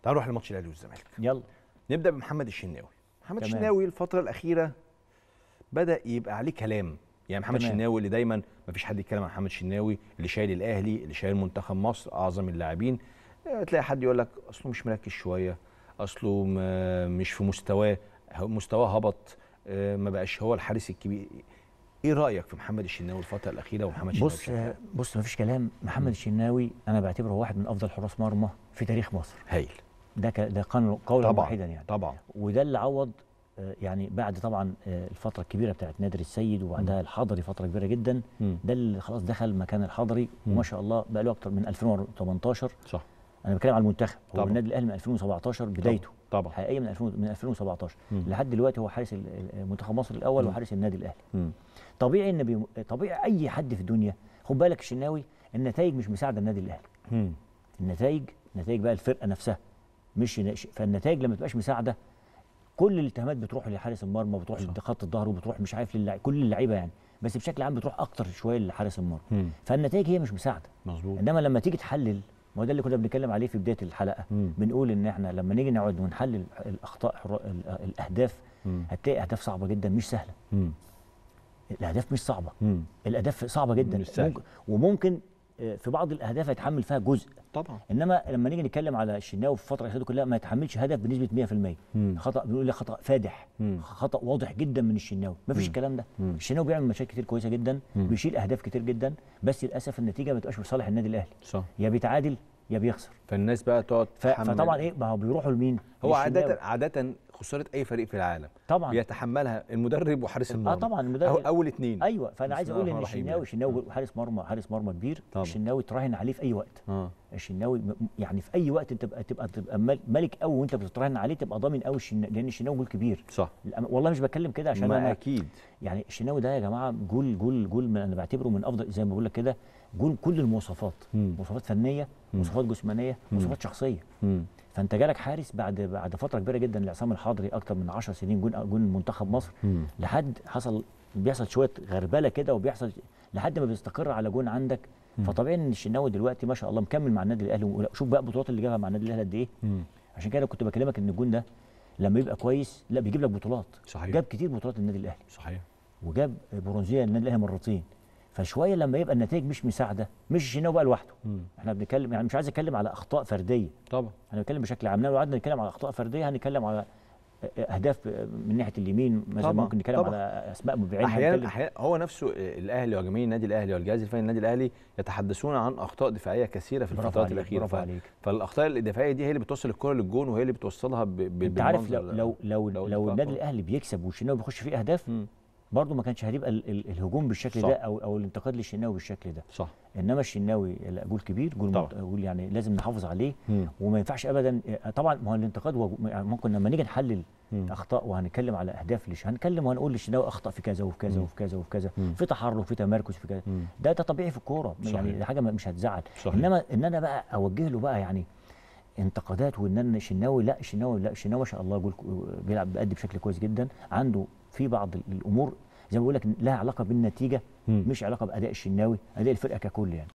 تعالوا نروح لماتش الاهلي والزمالك. يلا نبدا بمحمد الشناوي. محمد تمام. الشناوي الفتره الاخيره بدا يبقى عليه كلام، يعني محمد تمام. الشناوي اللي دايما ما فيش حد يتكلم عن محمد الشناوي، اللي شايل الاهلي، اللي شايل منتخب مصر، اعظم اللاعبين. تلاقي حد يقول لك اصله مش مركز شويه، اصله مش في مستواه هبط، ما بقاش هو الحارس الكبير. ايه رايك في محمد الشناوي الفتره الاخيره ومحمد الشناوي؟ بص مفيش كلام. محمد الشناوي انا بعتبره واحد من افضل حراس مرمى في تاريخ مصر. هايل. ده قولا واحدا يعني. طبعا. وده اللي عوض يعني بعد طبعا الفتره الكبيره بتاعت نادر السيد، وبعدها الحضري فتره كبيره جدا. ده اللي خلاص دخل مكان الحضري، وما شاء الله بقى له اكتر من 2018. صح. انا بتكلم على المنتخب. هو طبعا. النادي الاهلي من 2017 بدايته طبعا حقيقيه من 2017 لحد دلوقتي هو حارس منتخب مصر الاول وحارس النادي الاهلي. طبيعي ان طبيعي اي حد في الدنيا، خد بالك الشناوي النتائج مش مساعده النادي الاهلي. النتائج بقى الفرقه نفسها مش فالنتائج لما تبقاش مساعده كل الاتهامات بتروح لحارس المرمى، بتروح لخط الظهر، وبتروح مش عارف كل اللعيبه يعني، بس بشكل عام بتروح اكتر شويه لحارس المرمى. فالنتائج هي مش مساعده. مظبوط. انما لما تيجي تحلل، ما ده اللي كنا بنتكلم عليه في بدايه الحلقه، بنقول ان احنا لما نيجي نقعد ونحلل الاخطاء الاهداف، هتلاقي اهداف صعبه جدا مش سهله. الاهداف مش صعبه. الاهداف صعبه جدا مش سهل. وممكن في بعض الاهداف يتحمل فيها جزء طبعا. انما لما نيجي نتكلم على الشناوي في الفتره الاخيره كلها ما يتحملش هدف بنسبه 100%. خطا بنقول خطا فادح، خطا واضح جدا من الشناوي. ما فيش الكلام ده. الشناوي بيعمل مشاكل كتير كويسه جدا، بيشيل اهداف كتير جدا، بس للاسف النتيجه ما تبقاش في صالح النادي الاهلي. صح. يا بيتعادل يا بيخسر. فالناس بقى تقعد فطبعا ايه، ما هو بيروحوا لمين؟ هو عاده خساره اي فريق في العالم طبعا بيتحملها المدرب وحارس المرمى. طبعا المدرب اول اثنين. ايوه. فانا عايز اقول ان الشناوي حارس مرمى كبير. طبعا. الشناوي تراهن عليه في اي وقت. الشناوي يعني في اي وقت انت تبقى ملك قوي، وانت بتتراهن عليه تبقى ضامن قوي لان الشناوي جول كبير. صح. والله مش بتكلم كده عشان انا اكيد يعني الشناوي ده يا جماعه جول انا بعتبره من افضل، زي ما بقول لك كده، جول كل المواصفات. مواصفات فنيه، مواصفات جسمانيه، مواصفات شخصيه. فانت جالك حارس بعد فتره كبيره جدا لعصام الحضري، اكتر من 10 سنين جون منتخب مصر، لحد بيحصل شويه غربله كده، وبيحصل لحد ما بيستقر على جون عندك. فطبيعي ان الشناوي دلوقتي ما شاء الله مكمل مع النادي الاهلي، وشوف بقى البطولات اللي جابها مع النادي الاهلي قد ايه. عشان كده كنت بكلمك ان الجون ده لما يبقى كويس لا بيجيب لك بطولات. صحيح. جاب كتير بطولات النادي الاهلي. صحيح. وجاب برونزيه للنادي الاهلي مرتين. فشويه لما يبقى النتائج مش مساعده، مش الشناوي بقى لوحده. احنا بنتكلم يعني، مش عايز اتكلم على اخطاء فرديه طبعا، انا بتكلم بشكل عام. لو قعدنا نتكلم على اخطاء فرديه هنتكلم على اهداف من ناحيه اليمين مثلا، ممكن نتكلم على اسماء مبيعين. احيانا هو نفسه الاهلي وجماهير النادي الاهلي والجهاز الفني للنادي الاهلي يتحدثون عن اخطاء دفاعيه كثيره في الفترات الاخيره. فالاخطاء الدفاعيه دي هي اللي بتوصل الكره للجون، وهي اللي بتوصلها انت عارف لو النادي الاهلي بيكسب والشناوي بيخش فيه اهداف، برضه ما كانش هيبقى الهجوم بالشكل ده او الانتقاد للشناوي بالشكل ده. صح. انما الشناوي جول كبير، جول يعني لازم نحافظ عليه. وما ينفعش ابدا طبعا. ما هو الانتقاد هو ممكن لما نيجي نحلل اخطاء وهنتكلم على اهداف هنتكلم وهنقول الشناوي اخطا في كذا وفي كذا وفي كذا وفي كذا، في تحرك، في تمركز، في كذا. ده طبيعي في الكوره يعني، دي حاجه مش هتزعل. انما ان انا بقى اوجه له بقى يعني انتقادات، وان انا الشناوي لا الشناوي ما شاء الله بيلعب بيأدي بشكل كويس جدا. عنده في بعض الامور زي ما بقول لك لها علاقه بالنتيجه، مش علاقه باداء الشناوي، اداء الفرقه ككل يعني.